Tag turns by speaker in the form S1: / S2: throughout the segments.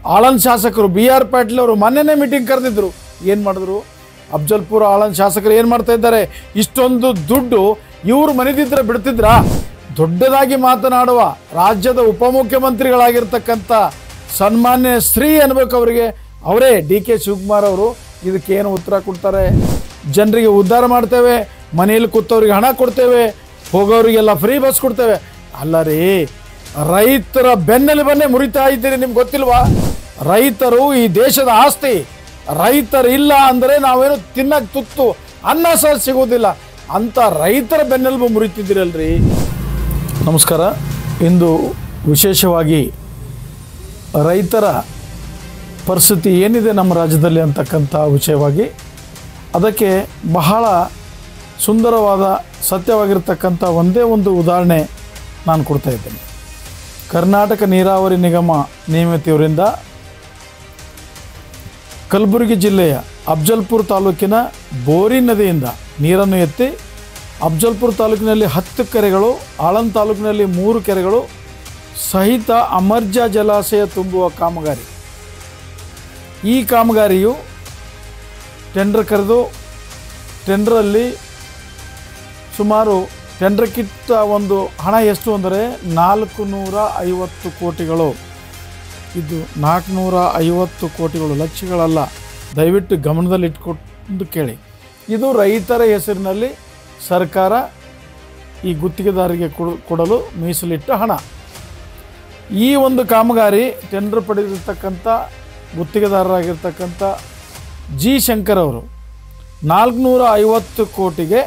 S1: ಆಳಂದ್ ಶಾಸಕರು BR ಪಾಟೀಲ್ ಅವರು ಮೊನ್ನೆನೇ meeting ಕರೆದಿದ್ರು. ಏನು ಮಾಡಿದ್ರು? ಅಫ್ಜಲ್ಪುರ ಆಳಂದ್ ಶಾಸಕರು ಏನು ಮಾಡ್ತಾ ಇದ್ದಾರೆ? ಇಷ್ಟೊಂದು ದುಡ್ಡು ಇವರು ಮನೆದಿದ್ರೆ ಬಿಡ್ತಿದ್ರಾ? ದೊಡ್ಡದಾಗಿ ಮಾತನಾಡುವ ರಾಜ್ಯದ ಉಪಮುಖ್ಯಮಂತ್ರಿಗಳಾಗಿರ್ತಕ್ಕಂಥ ಸನ್ಮಾನ್ಯ ಶ್ರೀ ಅನ್ಬೇಕು ಅವರಿಗೆ, ಅವರೇ DK ಶಿವಕುಮಾರ್ ಅವರು ಇದಕ್ಕೇನು ಉತ್ತರ ಕೊಡ್ತಾರೆ? ಜನರಿಗೆ ಉದ್ಧಾರ ಮಾಡ್ತೇವೆ, ಮನೆಯಲ್ಲಿ ಕೂತವ್ರಿಗೆ ಹಣ ಕೊಡ್ತೇವೆ, ಹೋಗೋರಿಗೆಲ್ಲ ಫ್ರೀ ಬಸ್ ಕೊಡ್ತೇವೆ. ಅಲ್ಲ ರೀ, ರೈತರ ಬೆನ್ನೆಲುಬನ್ನೇ ಮುರಿತಾ ಇದ್ದೀರಿ. ನಿಮ್ಗೆ ಗೊತ್ತಿಲ್ವಾ? ರೈತರು ಈ ದೇಶದ ಆಸ್ತಿ. ರೈತರು ಇಲ್ಲ ಅಂದರೆ ನಾವೇನು ತಿನ್ನಕ್ಕೆ ತುತ್ತು ಅನ್ನ ಸಹ ಸಿಗೋದಿಲ್ಲ. ಅಂತ ರೈತರ ಬೆನ್ನೆಲುಬು ಮುರಿತಿದ್ದೀರಲ್ರಿ. ನಮಸ್ಕಾರ. ಇಂದು ವಿಶೇಷವಾಗಿ ರೈತರ ಪರಿಸ್ಥಿತಿ ಏನಿದೆ ನಮ್ಮ ರಾಜ್ಯದಲ್ಲಿ ಅಂತಕ್ಕಂಥ ವಿಷಯವಾಗಿ, ಅದಕ್ಕೆ ಬಹಳ ಸುಂದರವಾದ ಸತ್ಯವಾಗಿರ್ತಕ್ಕಂಥ ಒಂದೇ ಒಂದು ಉದಾಹರಣೆ ನಾನು ಕೊಡ್ತಾ ಇದ್ದೇನೆ. ಕರ್ನಾಟಕ ನೀರಾವರಿ ನಿಗಮ ನೇಮತಿಯವರಿಂದ ಕಲಬುರಗಿ ಜಿಲ್ಲೆಯ ಅಫ್ಜಲ್ಪುರ ತಾಲೂಕಿನ ಬೋರಿ ನದಿಯಿಂದ ನೀರನ್ನು ಎತ್ತಿ ಅಫ್ಜಲ್ಪುರ ತಾಲೂಕಿನಲ್ಲಿ 10 ಕೆರೆಗಳು, ಆಳಂದ್ ತಾಲೂಕಿನಲ್ಲಿ 3 ಕೆರೆಗಳು ಸಹಿತ ಅಮರ್ಜಾ ಜಲಾಶಯ ತುಂಬುವ ಕಾಮಗಾರಿ. ಈ ಕಾಮಗಾರಿಯು ಟೆಂಡರ್ ಕರೆದು ಟೆಂಡರಲ್ಲಿ ಸುಮಾರು ಟೆಂಡರ್ಕ್ಕಿಂತ ಒಂದು ಹಣ ಎಷ್ಟು ಅಂದರೆ 450 ಕೋಟಿಗಳು. ಇದು 450 ಕೋಟಿಗಳು, ಲಕ್ಷಗಳಲ್ಲ. ದಯವಿಟ್ಟು ಗಮನದಲ್ಲಿ ಇಟ್ಕೊಂಡು ಕೇಳಿ. ಇದು ರೈತರ ಹೆಸರಿನಲ್ಲಿ ಸರ್ಕಾರ ಈ ಗುತ್ತಿಗೆದಾರರಿಗೆ ಕೊಡಲು ಮೀಸಲಿಟ್ಟ ಹಣ. ಈ ಒಂದು ಕಾಮಗಾರಿ ಟೆಂಡರ್ ಪಡೆದಿರ್ತಕ್ಕಂಥ ಗುತ್ತಿಗೆದಾರರಾಗಿರ್ತಕ್ಕಂಥ ಜಿ ಶಂಕರ್ ಅವರು 450 ಕೋಟಿಗೆ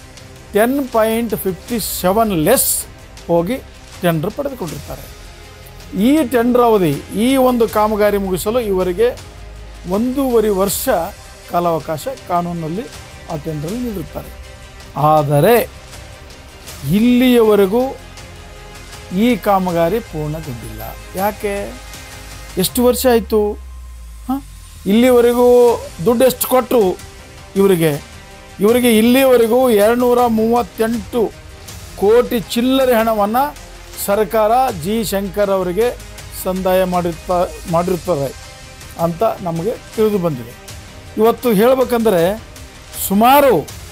S1: 10.57 ಲೆಸ್ ಹೋಗಿ ಟೆಂಡರ್ ಪಡೆದುಕೊಂಡಿರ್ತಾರೆ. ಈ ಟೆಂಡರ್ ಅವಧಿ, ಈ ಒಂದು ಕಾಮಗಾರಿ ಮುಗಿಸಲು ಇವರಿಗೆ 1.5 ವರ್ಷ ಕಾಲಾವಕಾಶ ಕಾನೂನಿನಲ್ಲಿ ಆ ಟೆಂಡರ್ ನೀಡಿರುತ್ತಾರೆ. ಆದರೆ ಇಲ್ಲಿಯವರೆಗೂ ಈ ಕಾಮಗಾರಿ ಪೂರ್ಣಗೊಂಡಿಲ್ಲ. ಯಾಕೆ? ಎಷ್ಟು ವರ್ಷ ಆಯಿತು? ಇಲ್ಲಿವರೆಗೂ ದುಡ್ಡು ಎಷ್ಟು ಕೊಟ್ಟರು ಇವರಿಗೆ ಇಲ್ಲಿವರೆಗೂ 238 ಕೋಟಿ ಚಿಲ್ಲರೆ ಹಣವನ್ನು ಸರ್ಕಾರ ಜಿ ಶಂಕರ್ ಅವರಿಗೆ ಸಂದಾಯ ಮಾಡಿರುತ್ತದೆ ಅಂತ ನಮಗೆ ತಿಳಿದು ಬಂದಿದೆ. ಇವತ್ತು ಹೇಳಬೇಕಂದ್ರೆ ಸುಮಾರು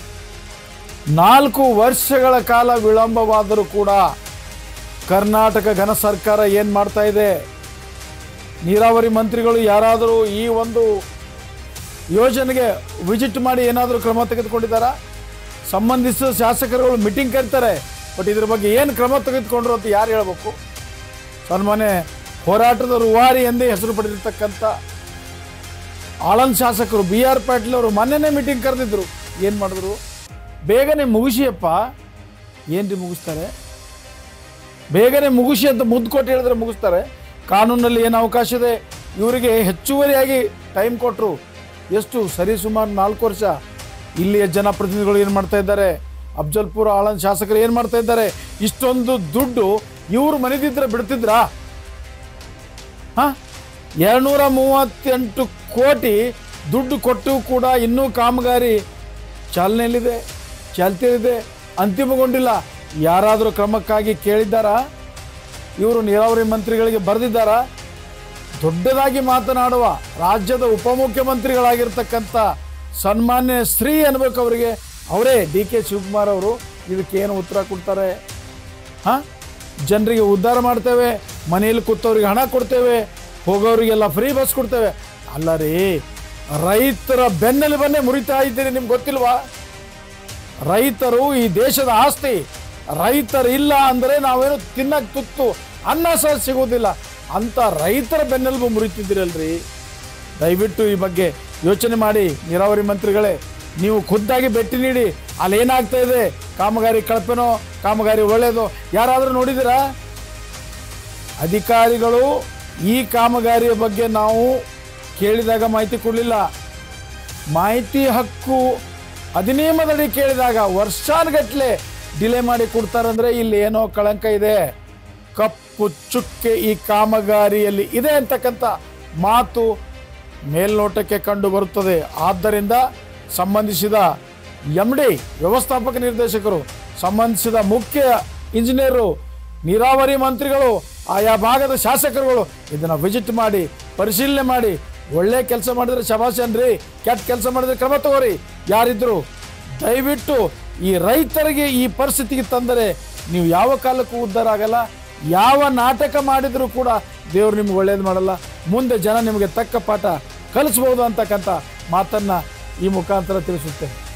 S1: 4 ವರ್ಷಗಳ ಕಾಲ ವಿಳಂಬವಾದರೂ ಕೂಡ ಕರ್ನಾಟಕ ಘನ ಸರ್ಕಾರ ಏನು ಮಾಡ್ತಾ ಇದೆ? ನೀರಾವರಿ ಮಂತ್ರಿಗಳು ಯಾರಾದರೂ ಈ ಒಂದು ಯೋಜನೆಗೆ ವಿಸಿಟ್ ಮಾಡಿ ಏನಾದರೂ ಕ್ರಮ ತೆಗೆದುಕೊಂಡಿದ್ದಾರಾ? ಸಂಬಂಧಿಸಿದ ಶಾಸಕರುಗಳು ಮೀಟಿಂಗ್ ಕರೀತಾರೆ, ಬಟ್ ಇದ್ರ ಬಗ್ಗೆ ಏನು ಕ್ರಮ ತೆಗೆದುಕೊಂಡ್ರು ಅಂತ ಯಾರು ಹೇಳಬೇಕು? ಸನ್ಮಾನ್ಯ ಹೋರಾಟದ ರೂವಾರಿ ಎಂದೇ ಹೆಸರು ಪಡೆದಿರ್ತಕ್ಕಂಥ ಆಳಂದ್ ಶಾಸಕರು BR ಪಾಟೀಲ್ ಅವರು ಮೊನ್ನೆನೇ ಮೀಟಿಂಗ್ ಕರೆದಿದ್ರು. ಏನು ಮಾಡಿದ್ರು? ಬೇಗನೆ ಮುಗಿಸಿಯಪ್ಪ. ಏನ್ರಿ ಮುಗಿಸ್ತಾರೆ? ಬೇಗನೆ ಮುಗಿಸಿ ಅಂತ ಮುದ್ದು ಕೊಟ್ಟು ಹೇಳಿದ್ರೆ ಮುಗಿಸ್ತಾರೆ? ಕಾನೂನಲ್ಲಿ ಏನು ಅವಕಾಶ ಇದೆ? ಇವರಿಗೆ ಹೆಚ್ಚುವರಿಯಾಗಿ ಟೈಮ್ ಕೊಟ್ಟರು. ಎಷ್ಟು? ಸರಿ ಸುಮಾರು 4 ವರ್ಷ. ಇಲ್ಲಿಯ ಜನಪ್ರತಿನಿಧಿಗಳು ಏನು ಮಾಡ್ತಾ ಇದ್ದಾರೆ? ಅಫ್ಜಲ್ಪುರ ಆಳಂದ್ ಶಾಸಕರು ಏನು ಮಾಡ್ತಾ ಇದ್ದಾರೆ? ಇಷ್ಟೊಂದು ದುಡ್ಡು ಇವರು ಮನೆದಿದ್ರೆ ಬಿಡ್ತಿದ್ರಾ? 238 ಕೋಟಿ ದುಡ್ಡು ಕೊಟ್ಟು ಕೂಡ ಇನ್ನೂ ಕಾಮಗಾರಿ ಚಾಲ್ತಿಯಲ್ಲಿದೆ, ಅಂತಿಮಗೊಂಡಿಲ್ಲ. ಯಾರಾದರೂ ಕ್ರಮಕ್ಕಾಗಿ ಕೇಳಿದ್ದಾರಾ? ಇವರು ನೀರಾವರಿ ಮಂತ್ರಿಗಳಿಗೆ ಬರೆದಿದ್ದಾರಾ? ದೊಡ್ಡದಾಗಿ ಮಾತನಾಡುವ ರಾಜ್ಯದ ಉಪಮುಖ್ಯಮಂತ್ರಿಗಳಾಗಿರ್ತಕ್ಕಂಥ ಸನ್ಮಾನ್ಯ ಶ್ರೀ ಅನ್ಬೇಕು ಅವರಿಗೆ, ಅವರೇ DK ಶಿವಕುಮಾರ್ ಅವರು ಇದಕ್ಕೇನು ಉತ್ತರ ಕೊಡ್ತಾರೆ? ಜನರಿಗೆ ಉದ್ಧಾರ ಮಾಡ್ತೇವೆ, ಮನೆಯಲ್ಲಿ ಕೂತವ್ರಿಗೆ ಹಣ ಕೊಡ್ತೇವೆ, ಹೋಗೋರಿಗೆಲ್ಲ ಫ್ರೀ ಬಸ್ ಕೊಡ್ತೇವೆ. ಅಲ್ಲ ರೀ, ರೈತರ ಬೆನ್ನೆಲುಬನ್ನೇ ಮುರಿತಾ ಇದ್ದೀರಿ. ನಿಮ್ಗೆ ಗೊತ್ತಿಲ್ವಾ? ರೈತರು ಈ ದೇಶದ ಆಸ್ತಿ. ರೈತರು ಇಲ್ಲ ಅಂದರೆ ನಾವೇನು ತಿನ್ನಕ್ಕೆ ತುತ್ತು ಅನ್ನ ಸಹ ಸಿಗೋದಿಲ್ಲ. ಅಂತ ರೈತರ ಬೆನ್ನೆಲುಬು ಮುರಿತಿದ್ದೀರಲ್ರಿ. ದಯವಿಟ್ಟು ಈ ಬಗ್ಗೆ ಯೋಚನೆ ಮಾಡಿ. ನೀರಾವರಿ ಮಂತ್ರಿಗಳೇ, ನೀವು ಖುದ್ದಾಗಿ ಭೇಟಿ ನೀಡಿ ಅಲ್ಲೇನಾಗ್ತಾ ಇದೆ, ಕಾಮಗಾರಿ ಕಳಪೆನೋ ಕಾಮಗಾರಿ ಒಳ್ಳೆಯದೋ ಯಾರಾದರೂ ನೋಡಿದ್ದೀರಾ? ಅಧಿಕಾರಿಗಳು ಈ ಕಾಮಗಾರಿಯ ಬಗ್ಗೆ ನಾವು ಕೇಳಿದಾಗ ಮಾಹಿತಿ ಕೊಡಲಿಲ್ಲ. ಮಾಹಿತಿ ಹಕ್ಕು ಅಧಿನಿಯಮದಡಿ ಕೇಳಿದಾಗ ವರ್ಷಾನುಗಟ್ಟಲೆ ಡಿಲೇ ಮಾಡಿ ಕೊಡ್ತಾರಂದರೆ ಇಲ್ಲಿ ಏನೋ ಕಳಂಕ ಇದೆ, ಕಪ್ಪು ಚುಕ್ಕೆ ಈ ಕಾಮಗಾರಿಯಲ್ಲಿ ಇದೆ ಅಂತಕ್ಕಂಥ ಮಾತು ಮೇಲ್ನೋಟಕ್ಕೆ ಕಂಡು ಬರುತ್ತದೆ. ಆದ್ದರಿಂದ ಸಂಬಂಧಿಸಿದ MD ವ್ಯವಸ್ಥಾಪಕ ನಿರ್ದೇಶಕರು, ಸಂಬಂಧಿಸಿದ ಮುಖ್ಯ ಇಂಜಿನಿಯರು, ನೀರಾವರಿ ಮಂತ್ರಿಗಳು ಆಯಾ ಭಾಗದ ಶಾಸಕರುಗಳು ಇದನ್ನು ವಿಸಿಟ್ ಮಾಡಿ ಪರಿಶೀಲನೆ ಮಾಡಿ ಒಳ್ಳೆ ಕೆಲಸ ಮಾಡಿದ್ರೆ ಶಭಾಷನ್ರಿ, ಕೆಟ್ಟ ಕೆಲಸ ಮಾಡಿದ್ರೆ ಕ್ರಮ ತಗೋರಿ. ಯಾರಿದ್ರು ದಯವಿಟ್ಟು ಈ ರೈತರಿಗೆ ಈ ಪರಿಸ್ಥಿತಿಗೆ ತಂದರೆ ನೀವು ಯಾವ ಕಾಲಕ್ಕೂ ಉದ್ಧಾರ ಆಗಲ್ಲ. ಯಾವ ನಾಟಕ ಮಾಡಿದರೂ ಕೂಡ ದೇವರು ನಿಮ್ಗೆ ಒಳ್ಳೇದು ಮಾಡಲ್ಲ. ಮುಂದೆ ಜನ ನಿಮಗೆ ತಕ್ಕ ಪಾಠ ಕಲಿಸ್ಬೋದು ಅಂತಕ್ಕಂಥ ಮಾತನ್ನು ಈ ಮುಖಾಂತರ ತಿಳಿಸುತ್ತೇನೆ.